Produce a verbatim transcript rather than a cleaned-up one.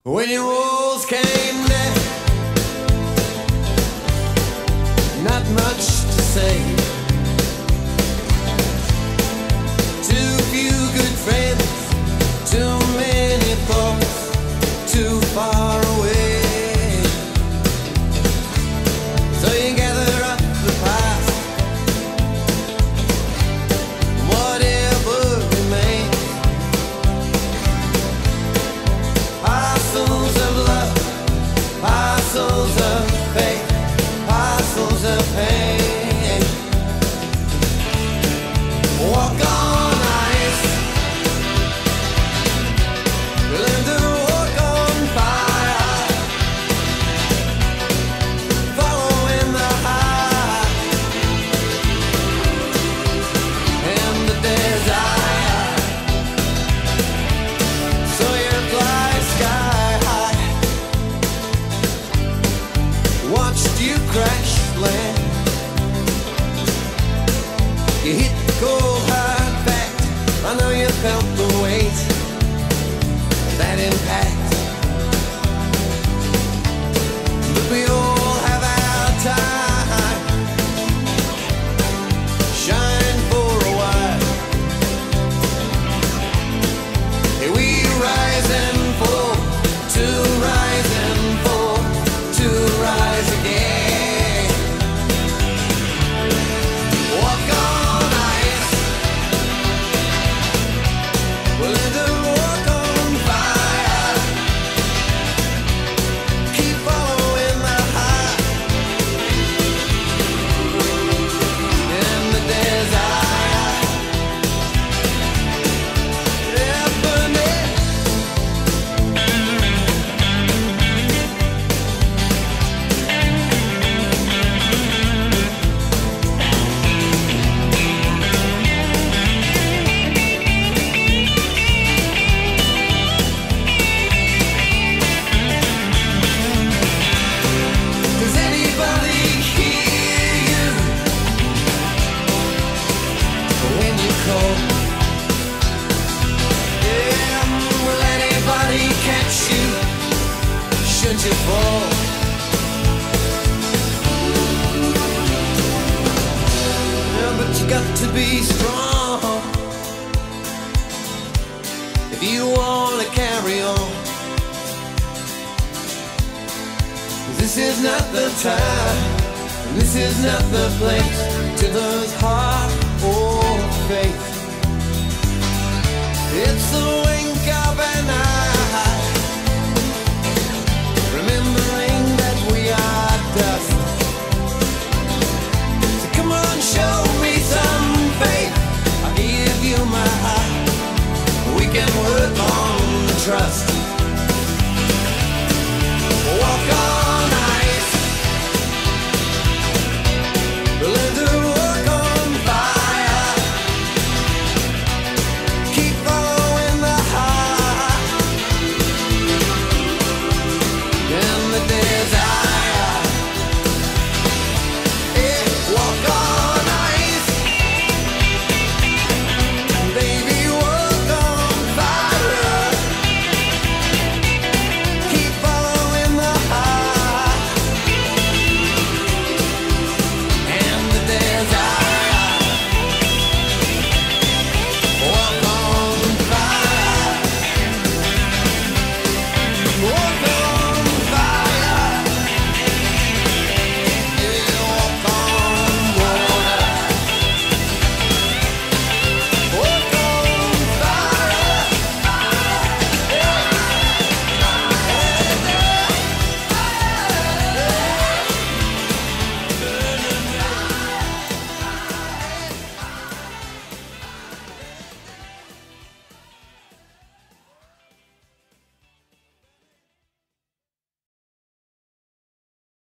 When your walls came down, not much to say. Too few good friends, too many folks, too far away. So you gather up the past, whatever remains. Parcels of love, parcels of faith, parcels of pain. Walk on ice, learn to walk on fire, following the heart and the desire. So you fly sky high, watched you crash land. You hit the cold hard fact, I know you felt the weight of that impact. But we all have our time, shine for a while. Here we rise and fall, to rise and fall, to rise again. Walk on ice, we'll learn to walk on fire. Keep following the heart and the desire. Yeah, burn it. Does anybody hear you when you call? Yeah, will anybody catch you should you fall? Yeah, but you got to be strong if you want to carry on. This is not the time, this is not the place to lose heart or faith. It's the wink of an eye, remembering that we are dust. So come on, show me some faith, I'll give you my heart. We can work on trust.